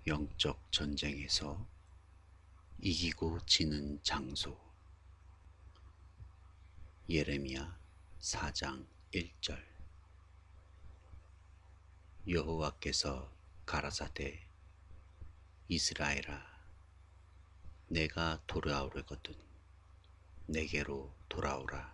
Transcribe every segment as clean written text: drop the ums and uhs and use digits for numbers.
영적 전쟁에서 이기고 지는 장소. 예레미야 4장 1절. 여호와께서 가라사대 이스라엘아, 내가 돌아오려거든 내게로 돌아오라.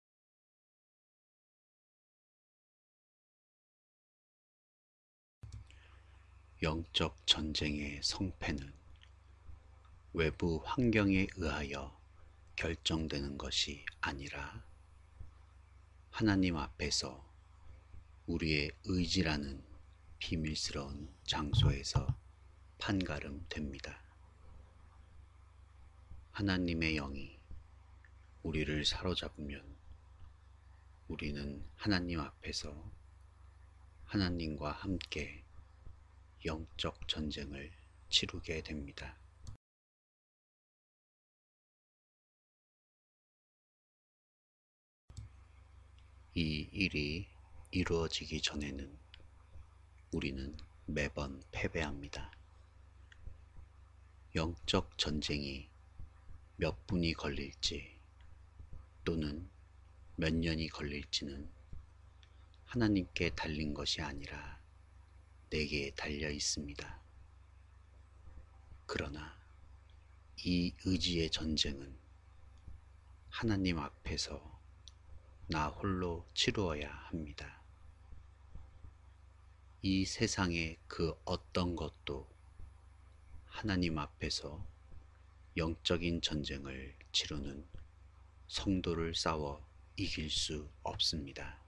영적 전쟁의 성패는 외부 환경에 의하여 결정되는 것이 아니라 하나님 앞에서 우리의 의지라는 비밀스러운 장소에서 판가름됩니다. 하나님의 영이 우리를 사로잡으면 우리는 하나님 앞에서 하나님과 함께 영적 전쟁을 치르게 됩니다. 이 일이 이루어지기 전에는 우리는 매번 패배합니다. 영적 전쟁이 몇 분이 걸릴지 또는 몇 년이 걸릴지는 하나님께 달린 것이 아니라 내게 달려 있습니다. 그러나 이 의지의 전쟁은 하나님 앞에서 나 홀로 치루어야 합니다. 이 세상의 그 어떤 것도 하나님 앞에서 영적인 전쟁을 치르는 성도를 싸워 이길 수 없습니다.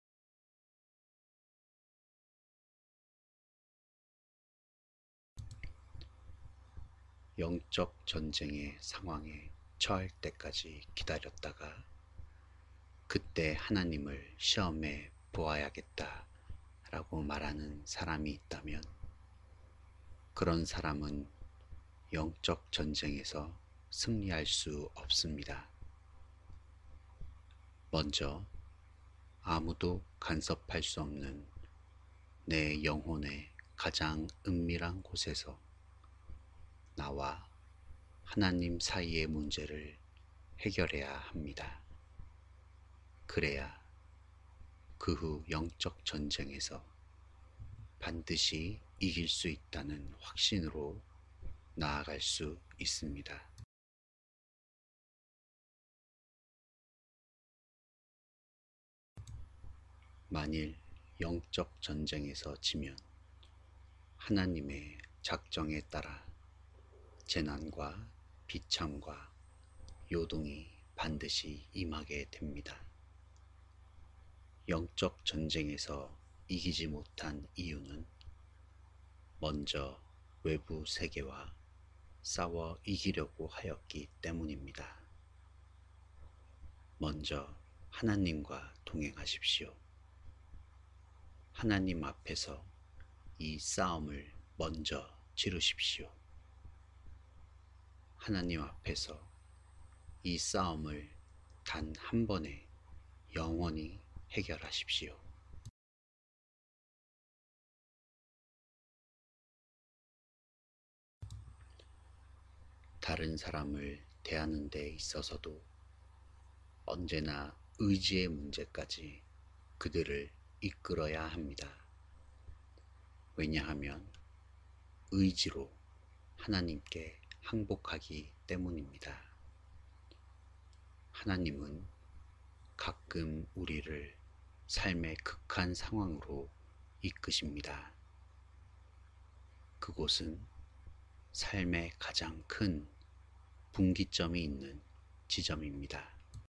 영적 전쟁의 상황에 처할 때까지 기다렸다가 그때 하나님을 시험해 보아야겠다 라고 말하는 사람이 있다면 그런 사람은 영적 전쟁에서 승리할 수 없습니다. 먼저 아무도 간섭할 수 없는 내 영혼의 가장 은밀한 곳에서 나와 하나님 사이의 문제를 해결해야 합니다. 그래야 그 후 영적 전쟁에서 반드시 이길 수 있다는 확신으로 나아갈 수 있습니다. 만일 영적 전쟁에서 지면 하나님의 작정에 따라 재난과 비참과 요동이 반드시 임하게 됩니다. 영적 전쟁에서 이기지 못한 이유는 먼저 외부 세계와 싸워 이기려고 하였기 때문입니다. 먼저 하나님과 동행하십시오. 하나님 앞에서 이 싸움을 먼저 치르십시오. 하나님 앞에서 이 싸움을 단 한 번에 영원히 해결하십시오. 다른 사람을 대하는 데 있어서도 언제나 의지의 문제까지 그들을 이끌어야 합니다. 왜냐하면 의지로 하나님께 항복하기 때문입니다. 하나님은 가끔 우리를 삶의 극한 상황으로 이끄십니다. 그곳은 삶의 가장 큰 분기점이 있는 지점입니다.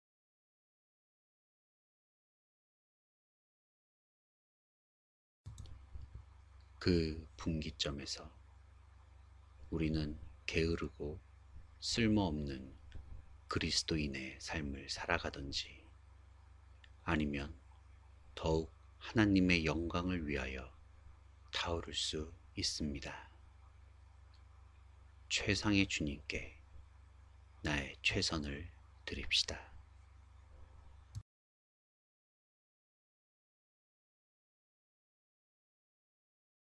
그 분기점에서 우리는 게으르고 쓸모없는 그리스도인의 삶을 살아가든지 아니면 더욱 하나님의 영광을 위하여 타오를 수 있습니다. 최상의 주님께 나의 최선을 드립시다.